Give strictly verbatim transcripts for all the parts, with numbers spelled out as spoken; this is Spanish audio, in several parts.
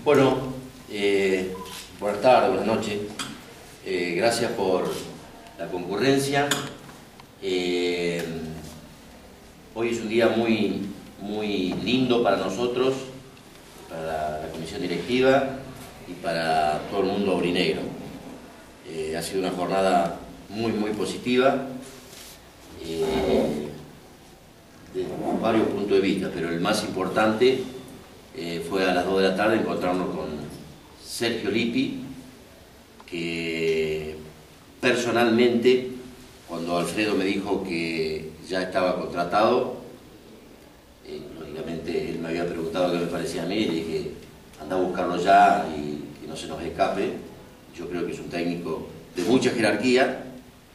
Bueno, eh, buenas tardes, buenas noches. Eh, gracias por la concurrencia. Eh, hoy es un día muy, muy lindo para nosotros, para la, la comisión directiva y para todo el mundo aurinegro. Eh, ha sido una jornada muy, muy positiva, eh, desde varios puntos de vista, pero el más importante eh, fue a las dos de la tarde encontrarnos con Sergio Lippi, que personalmente, cuando Alfredo me dijo que ya estaba contratado, eh, lógicamente él me había preguntado qué me parecía a mí, y le dije, anda a buscarlo ya y que no se nos escape. Yo creo que es un técnico de mucha jerarquía,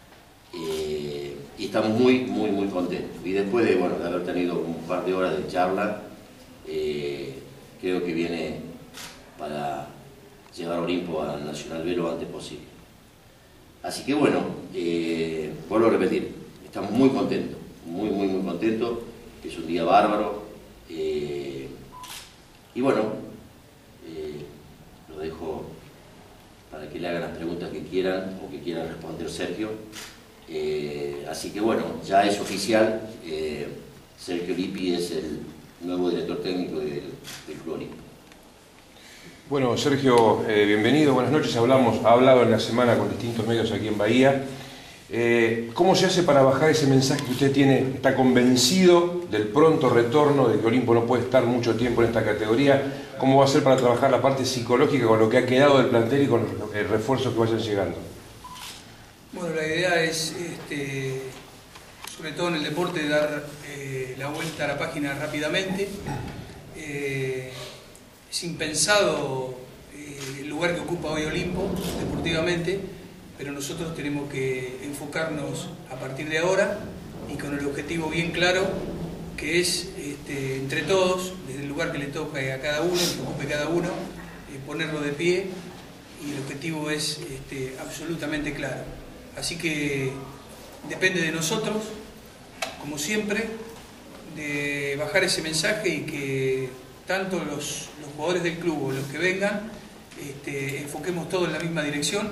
eh, y estamos muy, muy, muy contentos. Y después de, bueno, de haber tenido un par de horas de charla, eh, creo que viene para llevar a Olimpo al Nacional B lo antes posible. Así que bueno, eh, vuelvo a repetir, estamos muy contentos, muy, muy, muy contentos. Es un día bárbaro. Eh, y bueno, eh, lo dejo para que le hagan las preguntas que quieran o que quieran responder Sergio. Eh, así que bueno, ya es oficial, eh, Sergio Lippi es el nuevo director técnico del, del Club Olimpo. Bueno, Sergio, eh, bienvenido, buenas noches. Hablamos, ha hablado en la semana con distintos medios aquí en Bahía. Eh, ¿Cómo se hace para bajar ese mensaje que usted tiene? ¿Está convencido del pronto retorno, de que Olimpo no puede estar mucho tiempo en esta categoría? ¿Cómo va a ser para trabajar la parte psicológica con lo que ha quedado del plantel y con los eh, refuerzos que vayan llegando? Bueno, la idea es, este, sobre todo en el deporte, dar eh, la vuelta a la página rápidamente. Eh, es impensado eh, el lugar que ocupa hoy Olimpo deportivamente, pero nosotros tenemos que enfocarnos a partir de ahora y con el objetivo bien claro, que es este, entre todos, desde el lugar que le toque a cada uno, que ocupe cada uno, eh, ponerlo de pie, y el objetivo es este, absolutamente claro. Así que depende de nosotros, como siempre, de bajar ese mensaje y que tanto los, los jugadores del club o los que vengan, este, enfoquemos todo en la misma dirección,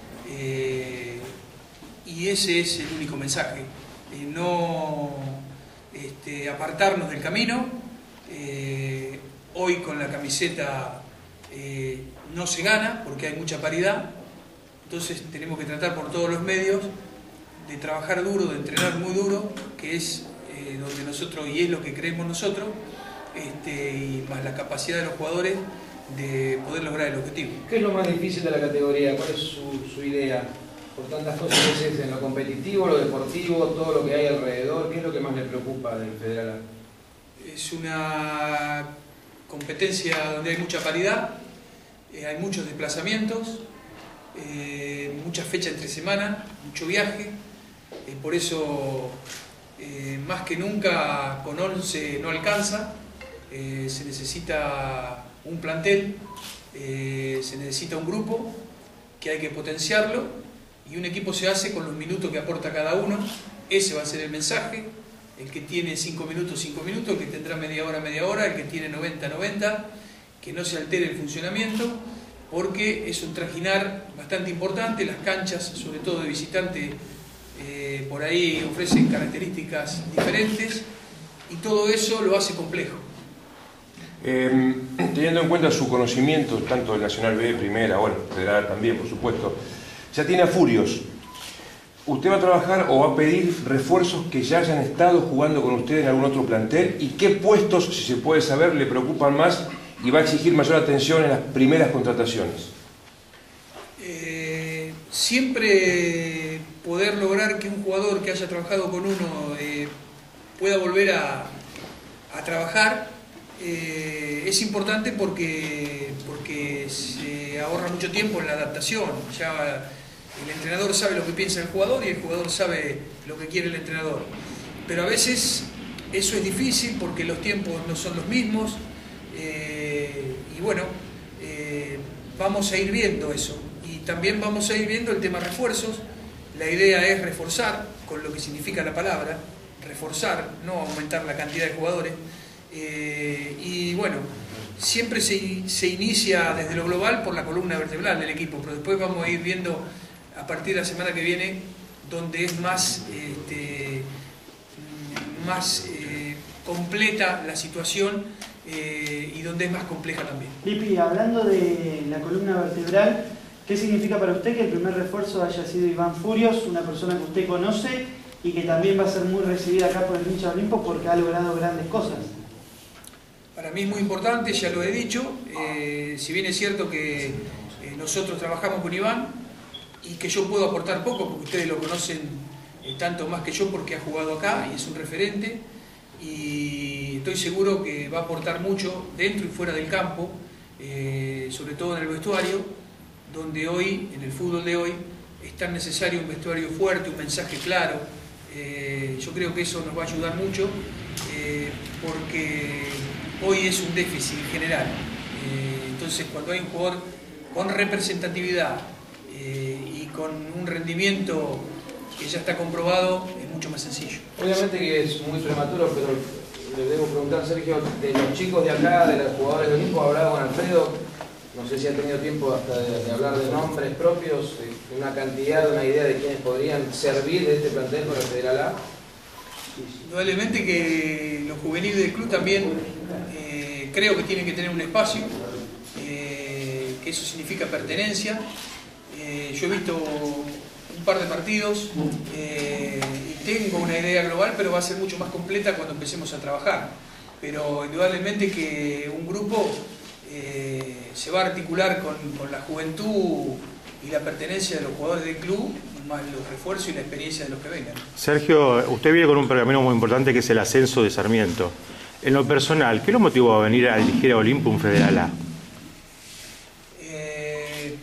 eh, y ese es el único mensaje. Eh, no este, apartarnos del camino. Eh, hoy con la camiseta eh, no se gana porque hay mucha paridad. Entonces tenemos que tratar por todos los medios de trabajar duro, de entrenar muy duro, que es eh, donde nosotros, y es lo que creemos nosotros, este, y más la capacidad de los jugadores de poder lograr el objetivo. ¿Qué es lo más difícil de la categoría? ¿Cuál es su, su idea? Por tantas cosas que es en lo competitivo, lo deportivo, todo lo que hay alrededor, ¿qué es lo que más le preocupa del Federal A? Es una competencia donde hay mucha paridad, eh, hay muchos desplazamientos, Eh, muchas fechas entre semana, mucho viaje, eh, por eso eh, más que nunca con once no alcanza, eh, se necesita un plantel, eh, se necesita un grupo que hay que potenciarlo, y un equipo se hace con los minutos que aporta cada uno. Ese va a ser el mensaje: el que tiene cinco minutos, cinco minutos, el que tendrá media hora, media hora, el que tiene noventa, noventa, que no se altere el funcionamiento, porque es un trajinar bastante importante. Las canchas, sobre todo de visitante, eh, por ahí ofrecen características diferentes, y todo eso lo hace complejo. Eh, teniendo en cuenta su conocimiento, tanto del Nacional B, Primera, bueno, Federal también, por supuesto, ya tiene a Furios. ¿Usted va a trabajar o va a pedir refuerzos que ya hayan estado jugando con usted en algún otro plantel? ¿Y qué puestos, si se puede saber, le preocupan más y va a exigir mayor atención en las primeras contrataciones? Eh, siempre poder lograr que un jugador que haya trabajado con uno eh, pueda volver a, a trabajar eh, es importante, porque, porque se ahorra mucho tiempo en la adaptación. Ya el entrenador sabe lo que piensa el jugador y el jugador sabe lo que quiere el entrenador. Pero a veces eso es difícil porque los tiempos no son los mismos. Eh, y bueno, eh, vamos a ir viendo eso, y también vamos a ir viendo el tema refuerzos. La idea es reforzar, con lo que significa la palabra, reforzar, no aumentar la cantidad de jugadores. Eh, y bueno, siempre se, se inicia desde lo global por la columna vertebral del equipo, pero después vamos a ir viendo a partir de la semana que viene donde es más, este, más eh, completa la situación eh, y donde es más compleja también. Lipi, hablando de la columna vertebral, ¿qué significa para usted que el primer refuerzo haya sido Iván Furios, una persona que usted conoce y que también va a ser muy recibida acá por el hincha de Olimpo porque ha logrado grandes cosas? Para mí es muy importante, ya lo he dicho, eh, si bien es cierto que eh, nosotros trabajamos con Iván y que yo puedo aportar poco, porque ustedes lo conocen eh, tanto más que yo porque ha jugado acá y es un referente, y estoy seguro que va a aportar mucho dentro y fuera del campo, eh, sobre todo en el vestuario, donde hoy, en el fútbol de hoy, es tan necesario un vestuario fuerte, un mensaje claro. Eh, yo creo que eso nos va a ayudar mucho, eh, porque hoy es un déficit en general. Eh, entonces, cuando hay un jugador con representatividad eh, y con un rendimiento que ya está comprobado, es mucho más sencillo. Obviamente que es muy prematuro, pero le debo preguntar, Sergio, de los chicos de acá, de los jugadores de Olimpo, ha hablado con Alfredo, no sé si ha tenido tiempo hasta de, de hablar de nombres propios, de, de una cantidad, de una idea de quiénes podrían servir de este plantel para el Federal A. Indudablemente que los juveniles del club también eh, creo que tienen que tener un espacio, eh, que eso significa pertenencia. Eh, yo he visto un par de partidos eh, y tengo una idea global, pero va a ser mucho más completa cuando empecemos a trabajar. Pero indudablemente que un grupo eh, se va a articular con, con la juventud y la pertenencia de los jugadores del club, más los refuerzos y la experiencia de los que vengan. Sergio, usted viene con un pergamino muy importante que es el ascenso de Sarmiento. En lo personal, ¿qué lo motivó a venir a dirigir a Olimpo un Federal A? Eh,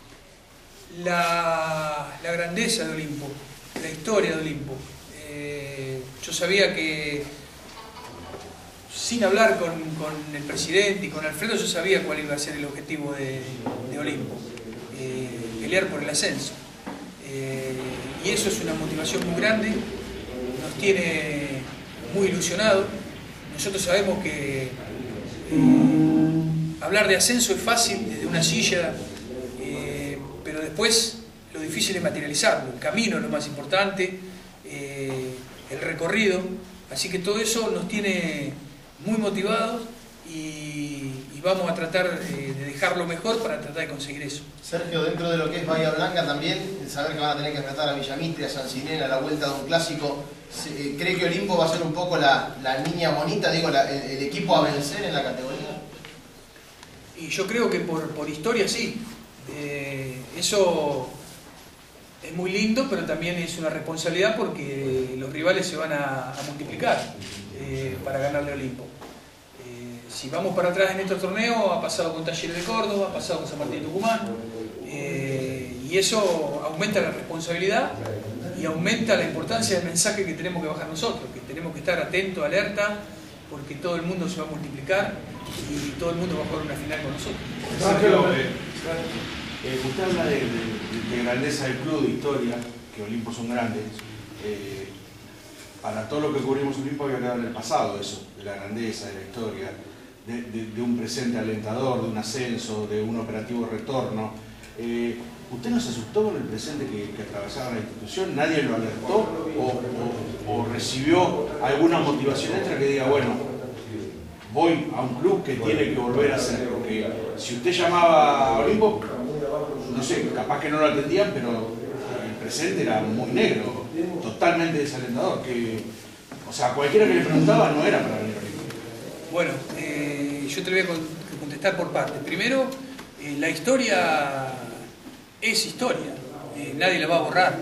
la, la grandeza de Olimpo, la historia de Olimpo. Eh, yo sabía que, sin hablar con, con el presidente y con Alfredo, yo sabía cuál iba a ser el objetivo de, de Olimpo, eh, pelear por el ascenso. Eh, y eso es una motivación muy grande, nos tiene muy ilusionados. Nosotros sabemos que eh, hablar de ascenso es fácil desde una silla, eh, pero después lo difícil es materializarlo, el camino es lo más importante, eh, el recorrido, así que todo eso nos tiene muy motivados y, y vamos a tratar de, de dejarlo mejor para tratar de conseguir eso. Sergio, dentro de lo que es Bahía Blanca también, saber que van a tener que enfrentar a Villamitre, a San Cirene, a la vuelta de un clásico, ¿cree que Olimpo va a ser un poco la, la niña bonita, digo, la, el, el equipo a vencer en la categoría? Y yo creo que por, por historia sí, eh, eso es muy lindo, pero también es una responsabilidad porque los rivales se van a, a multiplicar eh, para ganarle a Olimpo. Si vamos para atrás en estos torneos, ha pasado con Talleres de Córdoba, ha pasado con San Martín de Tucumán, eh, y eso aumenta la responsabilidad y aumenta la importancia del mensaje que tenemos que bajar nosotros, que tenemos que estar atentos, alerta, porque todo el mundo se va a multiplicar y todo el mundo va a jugar una final con nosotros. Sergio, eh, eh, usted habla de, de, de grandeza del club, de historia, que Olimpo son grandes. Eh, para todo lo que cubrimos Olimpo había quedado en el pasado eso, de la grandeza, de la historia. De, de, de un presente alentador, de un ascenso, de un operativo retorno. Eh, ¿Usted no se asustó con el presente que, que atravesaba la institución? ¿Nadie lo alertó o, o, o recibió alguna motivación extra que diga, bueno, voy a un club que tiene que volver a ser? Porque si usted llamaba a Olimpo, no sé, capaz que no lo atendían, pero el presente era muy negro, totalmente desalentador. Que, o sea, cualquiera que le preguntaba no era para venir a Olimpo. Bueno, eh, yo te voy a contestar por partes. Primero, eh, la historia es historia, eh, nadie la va a borrar.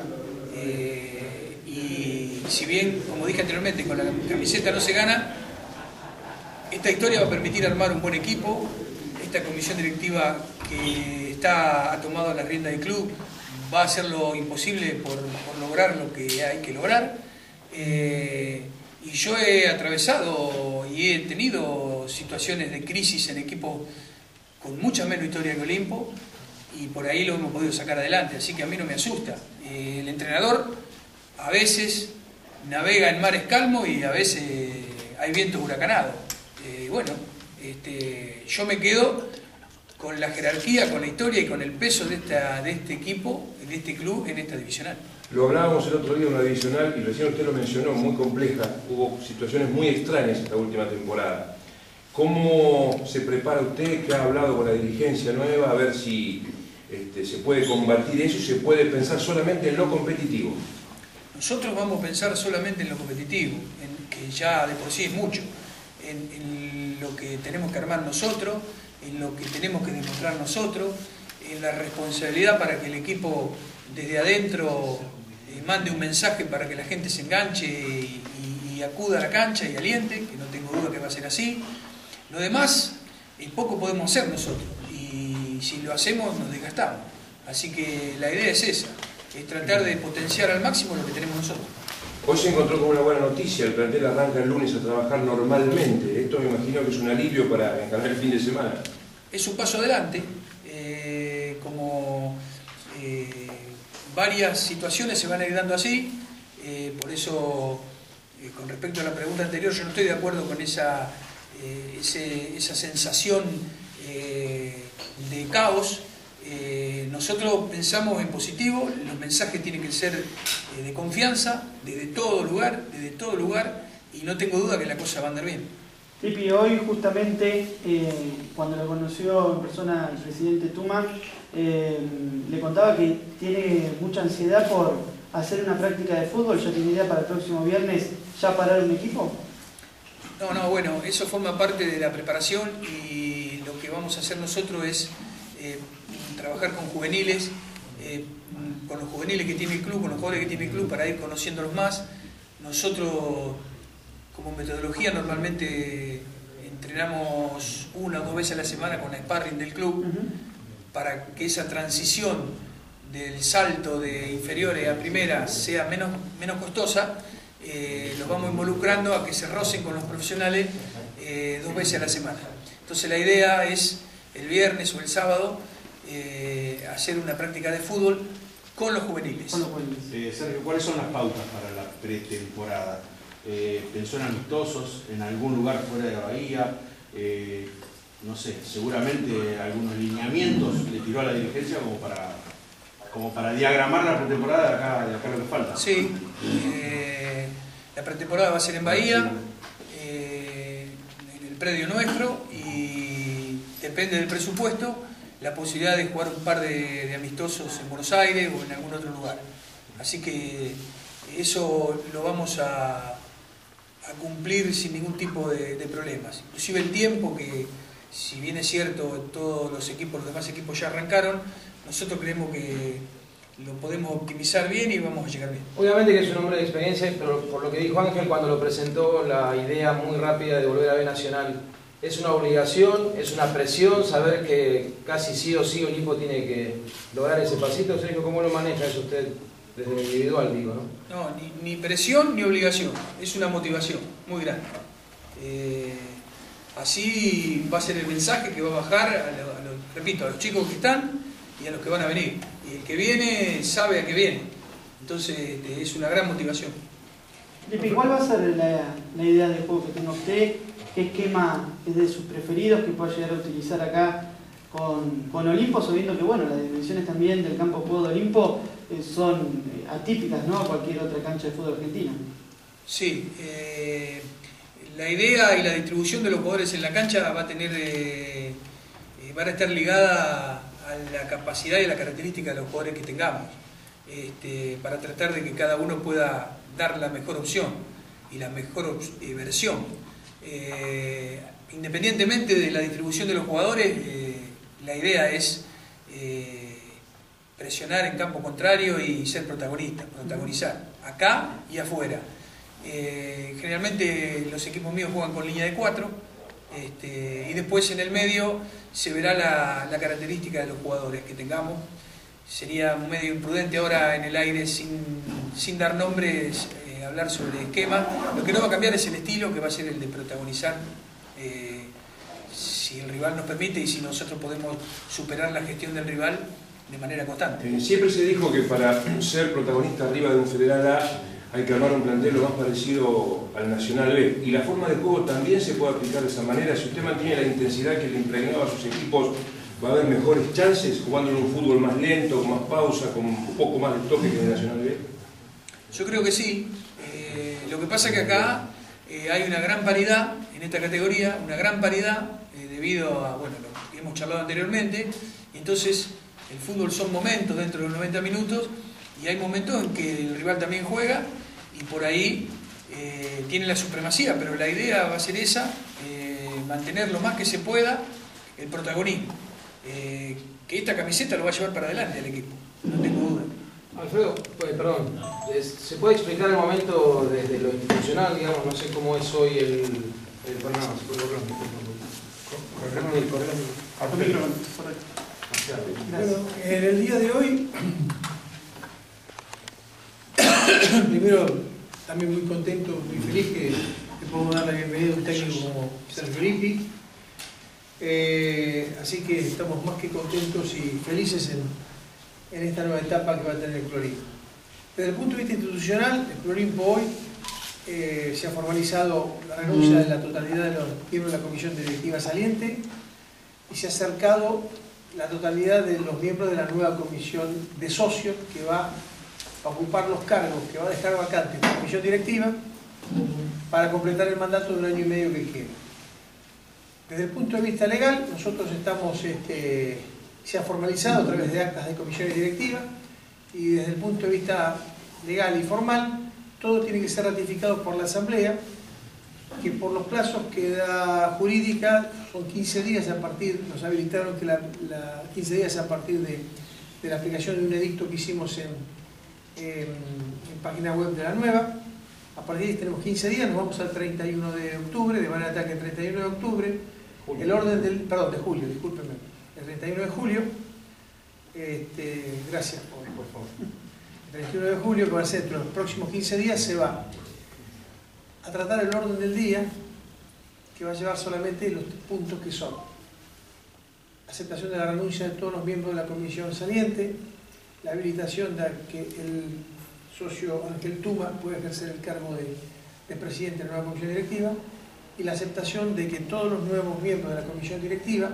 Eh, y si bien, como dije anteriormente, con la camiseta no se gana, esta historia va a permitir armar un buen equipo. Esta comisión directiva que está, ha tomado la rienda del club va a hacer lo imposible por, por lograr lo que hay que lograr. Eh, Y yo he atravesado y he tenido situaciones de crisis en equipos con mucha menos historia que Olimpo y por ahí lo hemos podido sacar adelante, así que a mí no me asusta. Eh, el entrenador a veces navega en mares calmos y a veces hay vientos huracanados. Eh, bueno, Este, yo me quedo con la jerarquía, con la historia y con el peso de, esta, de este equipo, de este club en esta divisional. Lo hablábamos el otro día en una divisional y recién usted lo mencionó, muy compleja. Hubo situaciones muy extrañas esta última temporada. ¿Cómo se prepara usted, que ha hablado con la dirigencia nueva, a ver si este, se puede combatir eso y se puede pensar solamente en lo competitivo? Nosotros vamos a pensar solamente en lo competitivo, en que ya de por sí es mucho, en, en lo que tenemos que armar nosotros, en lo que tenemos que demostrar nosotros, en la responsabilidad para que el equipo desde adentro eh, mande un mensaje para que la gente se enganche y, y, y acuda a la cancha y aliente, que no tengo duda que va a ser así. Lo demás, eh, poco podemos hacer nosotros, y si lo hacemos nos desgastamos. Así que la idea es esa, es tratar de potenciar al máximo lo que tenemos nosotros. Hoy se encontró con una buena noticia, el plantel arranca el lunes a trabajar normalmente. Esto me imagino que es un alivio para encarar el fin de semana. Es un paso adelante, eh, como eh, varias situaciones se van a ir dando así, eh, por eso, eh, con respecto a la pregunta anterior, yo no estoy de acuerdo con esa, eh, ese, esa sensación eh, de caos. Eh, nosotros pensamos en positivo, los mensajes tienen que ser eh, de confianza, desde todo lugar, desde todo lugar, y no tengo duda que la cosa va a andar bien. Tipi, hoy justamente, eh, cuando lo conoció en persona el presidente Tuma, eh, le contaba que tiene mucha ansiedad por hacer una práctica de fútbol. ¿Ya tiene idea para el próximo viernes ya parar un equipo? No, no, bueno, eso forma parte de la preparación, y lo que vamos a hacer nosotros es eh, trabajar con juveniles, eh, con los juveniles que tiene el club, con los jugadores que tiene el club, para ir conociéndolos más. Nosotros, como metodología, normalmente entrenamos una o dos veces a la semana con la sparring del club, uh-huh, para que esa transición del salto de inferiores a primera sea menos, menos costosa. Eh, los vamos involucrando a que se rocen con los profesionales eh, dos veces a la semana. Entonces la idea es el viernes o el sábado eh, hacer una práctica de fútbol con los juveniles. Con los juveniles. Eh, Sergio, ¿cuáles son las pautas para la pretemporada? Eh, ¿Pensó en amistosos en algún lugar fuera de Bahía? Eh, no sé, seguramente algunos lineamientos le tiró a la dirigencia como para, como para diagramar la pretemporada de acá, de acá lo que falta. Sí, eh, la pretemporada va a ser en Bahía, eh, en el predio nuestro, y depende del presupuesto, la posibilidad de jugar un par de, de amistosos en Buenos Aires o en algún otro lugar. Así que eso lo vamos a, a cumplir sin ningún tipo de, de problemas. Inclusive el tiempo, que si bien es cierto todos los equipos, los demás equipos ya arrancaron, nosotros creemos que lo podemos optimizar bien y vamos a llegar bien. Obviamente que es un hombre de experiencia, pero por lo que dijo Ángel cuando lo presentó, la idea muy rápida de volver a B Nacional, ¿es una obligación, es una presión saber que casi sí o sí Olimpo tiene que lograr ese pasito? Sergio, ¿cómo lo maneja eso usted desde lo individual, digo, no? No, ni, ni presión ni obligación, es una motivación muy grande. Eh, así va a ser el mensaje que va a bajar, a lo, a lo, repito, a los chicos que están y a los que van a venir. Y el que viene sabe a qué viene. Entonces este, es una gran motivación. Lipi, ¿cuál va a ser la, la idea de juego que tenga usted? ¿Qué esquema es de sus preferidos que pueda llegar a utilizar acá con, con Olimpo, sabiendo que bueno, las dimensiones también del campo de juego de Olimpo eh, son eh, atípicas, ¿no?, a cualquier otra cancha de fútbol argentina? Sí, eh, la idea y la distribución de los jugadores en la cancha va a tener, eh, eh, van a estar ligada a la capacidad y la característica de los jugadores que tengamos, este, para tratar de que cada uno pueda dar la mejor opción y la mejor eh, versión. Eh, independientemente de la distribución de los jugadores, eh, la idea es eh, presionar en campo contrario y ser protagonista, protagonizar acá y afuera. Eh, generalmente los equipos míos juegan con línea de cuatro, este, y después en el medio se verá la, la característica de los jugadores que tengamos. Sería medio imprudente ahora en el aire, sin, sin dar nombres, eh, hablar sobre esquema. Lo que no va a cambiar es el estilo, que va a ser el de protagonizar, eh, si el rival nos permite y si nosotros podemos superar la gestión del rival de manera constante. Eh, siempre se dijo que para ser protagonista arriba de un Federal A hay que armar un plantel lo más parecido al Nacional B. Y la forma de juego también se puede aplicar de esa manera. Si usted mantiene la intensidad que le impregnaba a sus equipos, va a haber mejores chances jugando en un fútbol más lento, con más pausa, con un poco más de toque que en el Nacional B. Yo creo que sí. Eh, lo que pasa es que acá eh, hay una gran paridad en esta categoría, una gran paridad eh, debido a bueno, lo que hemos charlado anteriormente. Entonces, el fútbol son momentos dentro de los noventa minutos y hay momentos en que el rival también juega y por ahí eh, tiene la supremacía, pero la idea va a ser esa, eh, mantener lo más que se pueda el protagonismo. Eh, que esta camiseta lo va a llevar para adelante al equipo, no tengo duda. Alfredo, pues, perdón, ¿se puede explicar el momento desde lo institucional, digamos, no sé cómo es hoy el, el panorama? Bueno, en el día de hoy, primero también muy contento, muy feliz que, que podemos dar la bienvenida a un técnico como Sergio Lippi. Eh, así que estamos más que contentos y felices en, en esta nueva etapa que va a tener el Clorimpo. Desde el punto de vista institucional, el Clorimpo hoy eh, se ha formalizado la renuncia de la totalidad de los miembros de la comisión directiva saliente y se ha acercado la totalidad de los miembros de la nueva comisión de socios que va a ocupar los cargos que va a dejar vacantes la comisión directiva para completar el mandato de un año y medio que queda. Desde el punto de vista legal, nosotros estamos, este, se ha formalizado a través de actas de comisiones directivas y desde el punto de vista legal y formal, todo tiene que ser ratificado por la Asamblea, que por los plazos que da jurídica son quince días a partir, nos habilitaron que la, la quince días a partir de, de la aplicación de un edicto que hicimos en, en, en página web de la nueva. A partir de ahí tenemos quince días, nos vamos al treinta y uno de octubre, de manera tal que el treinta y uno de octubre, julio. el orden del, perdón, de julio, discúlpenme, el treinta y uno de julio, este, gracias por, por favor, el treinta y uno de julio, que va a ser entre los próximos quince días, se va a tratar el orden del día, que va a llevar solamente los puntos que son aceptación de la renuncia de todos los miembros de la comisión saliente, la habilitación de que el socio Ángel Tuma puede ejercer el cargo de, de presidente de la nueva comisión directiva y la aceptación de que todos los nuevos miembros de la comisión directiva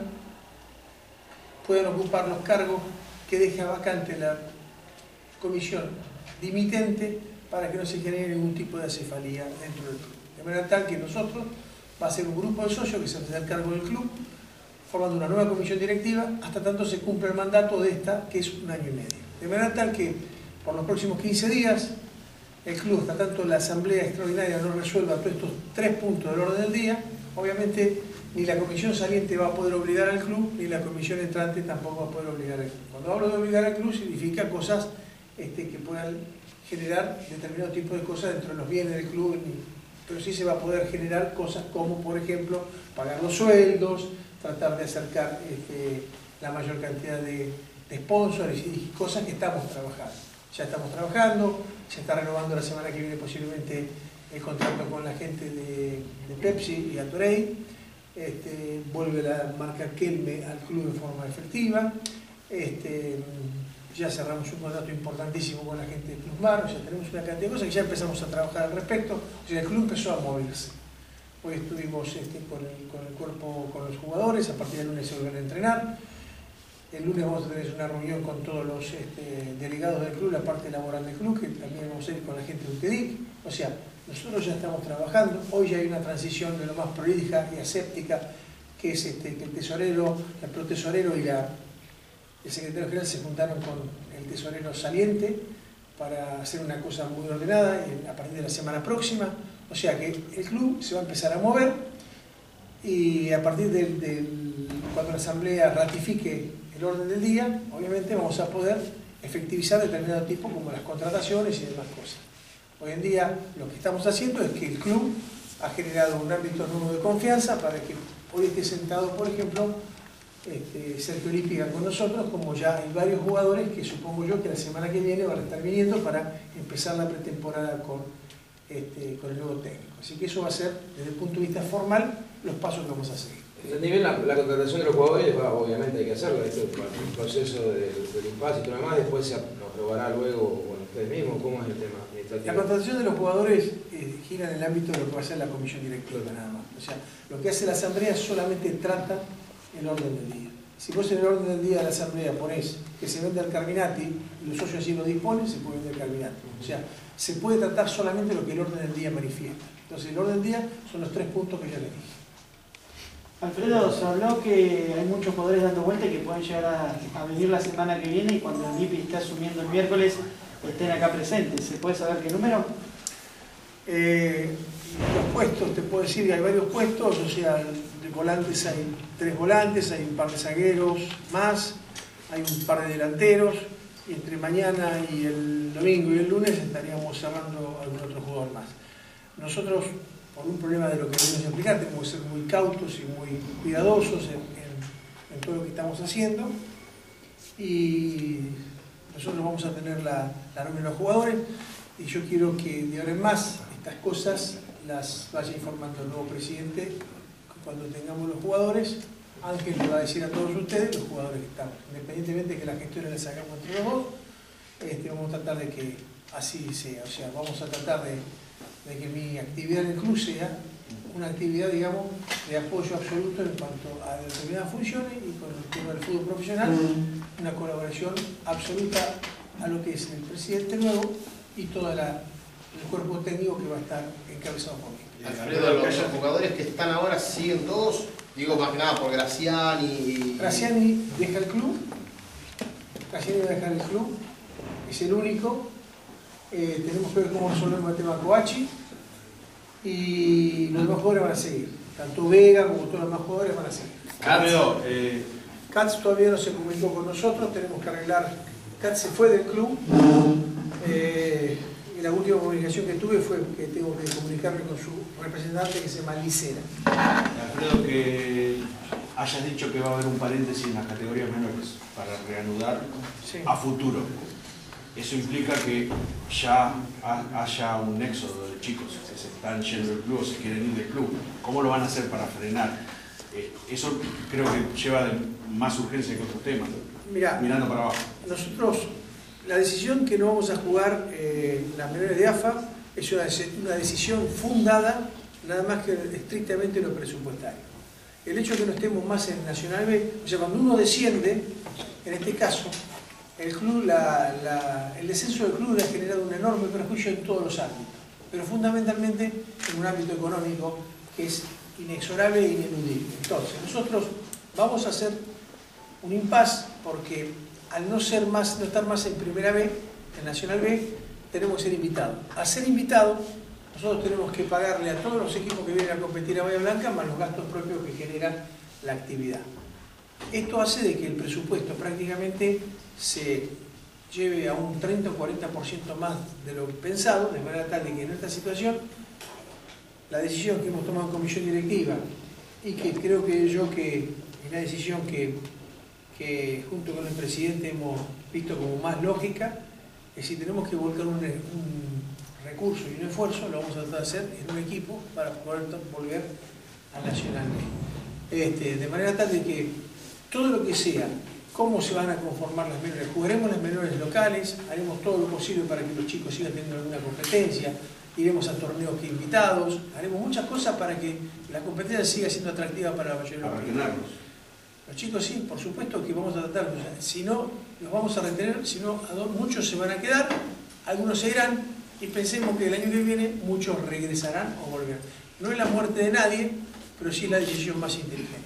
puedan ocupar los cargos que deja vacante la comisión dimitente para que no se genere ningún tipo de acefalía dentro del club. De manera tal que nosotros va a ser un grupo de socios que se va a hacer cargo del club formando una nueva comisión directiva hasta tanto se cumpla el mandato de esta, que es un año y medio. De manera tal que por los próximos quince días, el club, hasta tanto la asamblea extraordinaria no resuelva todos estos tres puntos del orden del día, obviamente ni la comisión saliente va a poder obligar al club, ni la comisión entrante tampoco va a poder obligar al club. Cuando hablo de obligar al club, significa cosas este, que puedan generar determinado tipo de cosas dentro de los bienes del club, pero sí se va a poder generar cosas como, por ejemplo, pagar los sueldos, tratar de acercar este, la mayor cantidad de, de sponsors y cosas que estamos trabajando. Ya estamos trabajando, se está renovando la semana que viene posiblemente el contrato con la gente de, de Pepsi y Gatorade, este, vuelve la marca Kelme al club de forma efectiva, este, ya cerramos un contrato importantísimo con la gente de Club Mar, o sea, tenemos una cantidad de cosas que ya empezamos a trabajar al respecto, o sea, el club empezó a moverse. Hoy estuvimos este, con, el, con el cuerpo, con los jugadores, a partir del lunes se vuelven a entrenar. El lunes vamos a tener una reunión con todos los este, delegados del club, la parte laboral del club, que también vamos a ir con la gente de U T E D I C. O sea, nosotros ya estamos trabajando, hoy ya hay una transición de lo más prolífica y aséptica, que es este, que el tesorero, el protesorero y la, el secretario general se juntaron con el tesorero saliente para hacer una cosa muy ordenada y a partir de la semana próxima. O sea que el club se va a empezar a mover y a partir del, del cuando la asamblea ratifique el orden del día, obviamente vamos a poder efectivizar determinado tipo como las contrataciones y demás cosas. Hoy en día lo que estamos haciendo es que el club ha generado un ámbito nuevo de confianza para que hoy esté sentado, por ejemplo, este, Sergio Lippi con nosotros, como ya hay varios jugadores que supongo yo que la semana que viene van a estar viniendo para empezar la pretemporada con, este, con el nuevo técnico. Así que eso va a ser, desde el punto de vista formal, los pasos que vamos a seguir. A nivel la, la contratación de los jugadores, va, obviamente hay que hacerlo, esto es un proceso del, del impasse y todo lo demás, después se lo aprobará luego con ustedes mismos. ¿Cómo es el tema? La contratación de los jugadores eh, gira en el ámbito de lo que va a ser la comisión directiva nada más. O sea, lo que hace la asamblea solamente trata el orden del día. Si vos en el orden del día de la asamblea ponés que se vende al Carminati y los socios así lo disponen, se puede vender al Carminati. O sea, se puede tratar solamente lo que el orden del día manifiesta. Entonces, el orden del día son los tres puntos que yo le dije. Alfredo, se habló que hay muchos jugadores dando vuelta y que pueden llegar a, a venir la semana que viene y cuando el Lipi esté asumiendo el miércoles estén acá presentes. ¿Se puede saber qué número? Eh, los puestos, te puedo decir que hay varios puestos, o sea, de volantes hay tres volantes, hay un par de zagueros más, hay un par de delanteros, y entre mañana y el domingo y el lunes estaríamos cerrando algún otro jugador más. Nosotros, por un problema de lo que venimos a explicar, tenemos que ser muy cautos y muy cuidadosos en, en, en todo lo que estamos haciendo, y nosotros vamos a tener la, la nómina de los jugadores, y yo quiero que de ahora en más estas cosas las vaya informando el nuevo presidente cuando tengamos los jugadores. Ángel le va a decir a todos ustedes los jugadores que estamos, independientemente de que la gestión la sacamos entre los dos, este, vamos a tratar de que así sea, o sea, vamos a tratar de, de que mi actividad en el club sea una actividad, digamos, de apoyo absoluto en cuanto a determinadas funciones, y con el tema del fútbol profesional, una colaboración absoluta a lo que es el presidente nuevo y todo la, el cuerpo técnico que va a estar encabezado por mí. Alfredo, los jugadores que están ahora siguen todos, digo más que nada por Graciani. Graciani deja el club, Graciani va a dejar el club, es el único. Eh, tenemos que ver cómo resolvemos el tema Coachi, y los demás jugadores van a seguir. Tanto Vega como todos los demás jugadores van a seguir. Alfredo, eh... Katz todavía no se comunicó con nosotros, tenemos que arreglar. Katz se fue del club. Eh, y la última comunicación que tuve fue que tengo que comunicarme con su representante, que se llama Licera. Alfredo, que hayas dicho que va a haber un paréntesis en las categorías menores para reanudar sí. a futuro. Eso implica que ya haya un éxodo de chicos que se están yendo del club o se quieren ir del club. ¿Cómo lo van a hacer para frenar? Eh, eso creo que lleva de más urgencia que otros temas, Mirá, mirando para abajo. Nosotros, la decisión que no vamos a jugar eh, las menores de A F A es una, una decisión fundada nada más que estrictamente en lo presupuestario. El hecho de que no estemos más en Nacional B, o sea, cuando uno desciende, en este caso, el club, la, la, el descenso del club le ha generado un enorme perjuicio en todos los ámbitos, pero fundamentalmente en un ámbito económico que es inexorable e ineludible. Entonces, nosotros vamos a hacer un impasse porque al no ser más, no estar más en Primera B, en Nacional B, tenemos que ser invitados. Al ser invitados, nosotros tenemos que pagarle a todos los equipos que vienen a competir a Bahía Blanca más los gastos propios que genera la actividad. Esto hace de que el presupuesto prácticamente se lleve a un treinta o cuarenta por ciento más de lo pensado, de manera tal de que en esta situación la decisión que hemos tomado en comisión directiva, y que creo que yo que es la decisión que, que junto con el presidente hemos visto como más lógica, es si tenemos que volcar un, un recurso y un esfuerzo, lo vamos a tratar de hacer en un equipo para poder volver al Nacional B. Este, de manera tal de que todo lo que sea, cómo se van a conformar las menores, jugaremos las menores locales, haremos todo lo posible para que los chicos sigan teniendo alguna competencia, iremos a torneos que invitados, haremos muchas cosas para que la competencia siga siendo atractiva para la mayoría de los chicos. Los chicos sí, por supuesto que vamos a tratar, o sea, si no, los vamos a retener, si no, muchos se van a quedar, algunos se irán, y pensemos que el año que viene muchos regresarán o volverán. No es la muerte de nadie, pero sí la decisión más inteligente.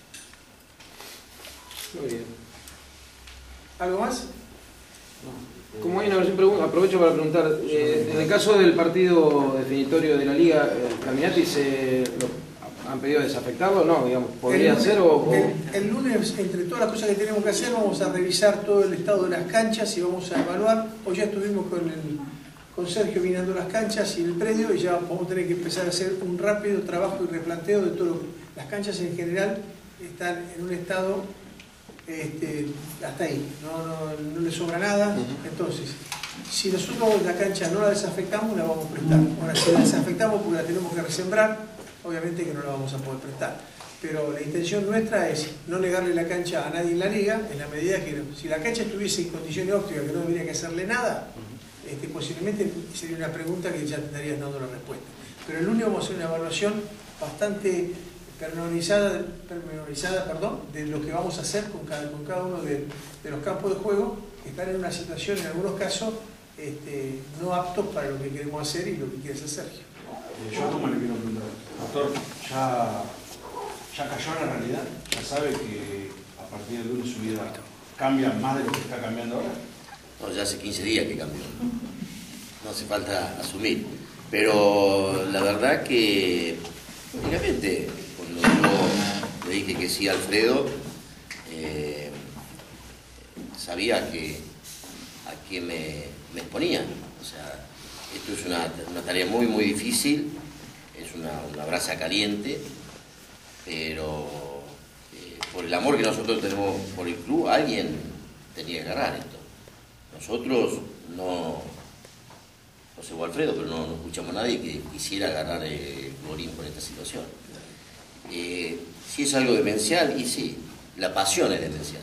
Muy bien. ¿Algo más? No. Como hay una versión pregunta, aprovecho para preguntar, eh, en el caso del partido definitorio de la Liga, ¿el Carminati se lo han pedido desafectarlo? No, digamos, ¿podría ser o...? o... El, el lunes, entre todas las cosas que tenemos que hacer, vamos a revisar todo el estado de las canchas y vamos a evaluar. Hoy ya estuvimos con, el, con Sergio mirando las canchas y el predio, y ya vamos a tener que empezar a hacer un rápido trabajo y replanteo de todo lo que... Las canchas en general están en un estado... Este, hasta ahí, no, no, no le sobra nada. Entonces, si nosotros la cancha no la desafectamos, la vamos a prestar. Ahora, si la desafectamos porque la tenemos que resembrar, obviamente que no la vamos a poder prestar. Pero la intención nuestra es no negarle la cancha a nadie en la liga, en la medida que si la cancha estuviese en condiciones óptimas, que no debería que hacerle nada, este, posiblemente sería una pregunta que ya estarías dando la respuesta. Pero el lunes vamos a hacer una evaluación bastante pormenorizada, pormenorizada perdón, de lo que vamos a hacer con cada, con cada uno de, de los campos de juego, que están en una situación, en algunos casos, este, no aptos para lo que queremos hacer y lo que quiere hacer Sergio. Eh, yo a Tuma le quiero preguntar, doctor, ¿ya, ¿ya cayó en la realidad? ¿Ya sabe que a partir del lunes su vida cambia más de lo que está cambiando ahora? No, ya hace quince días que cambió. No hace falta asumir. Pero la verdad que, lógicamente, cuando yo le dije que sí a Alfredo, eh, sabía que a quién me, me exponía. O sea, esto es una, una tarea muy, muy difícil, es una, una brasa caliente, pero eh, por el amor que nosotros tenemos por el club, alguien tenía que ganar esto. Nosotros no, no sé Alfredo, pero no, no escuchamos a nadie que quisiera ganar el Olimpo en esta situación. Eh, si es algo demencial, y sí, la pasión es demencial.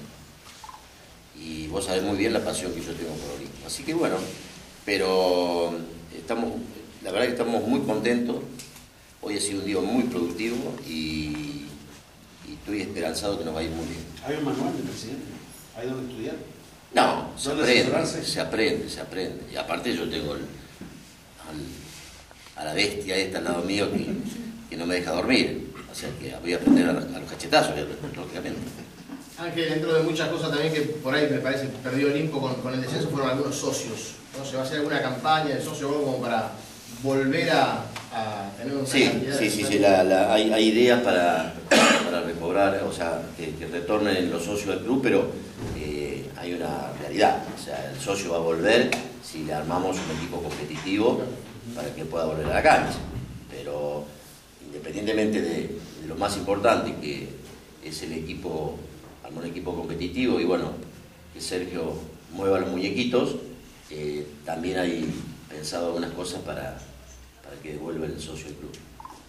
Y vos sabés muy bien la pasión que yo tengo por Olimpo. Así que bueno, pero estamos, la verdad que estamos muy contentos. Hoy ha sido un día muy productivo y, y estoy esperanzado que nos va a ir muy bien. ¿Hay un manual del presidente? ¿Hay donde estudiar? No, se aprende, se aprende, se aprende. Y aparte yo tengo el, al, a la bestia esta al lado mío que, que no me deja dormir. O sea que voy a aprender a, a los cachetazos, lógicamente. Ángel, dentro de muchas cosas también que por ahí me parece que perdió Olimpo con, con el descenso fueron algunos socios, ¿no? ¿Se va a hacer alguna campaña de socio como para volver a, a tener un Sí, sí, sí, sí, la, la, hay, hay ideas para, para recobrar, o sea, que, que retornen los socios al club, pero eh, hay una realidad, o sea, el socio va a volver si le armamos un equipo competitivo para que pueda volver a la cancha, pero independientemente de, de lo más importante que es el equipo, armar un equipo competitivo y bueno, que Sergio mueva los muñequitos, eh, también hay pensado algunas cosas para, para que devuelva el socio del club.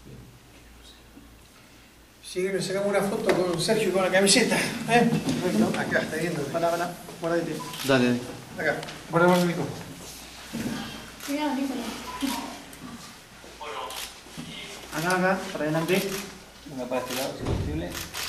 Sí, que nos sacamos una foto con Sergio con la camiseta. ¿Eh? Perfecto. Acá, está viendo. Para, para, guardate. Dale. Acá. Guardamos el micrófono. Cuidado, Nicolás. Acá, acá, para adelante. Venga para este lado, si es posible.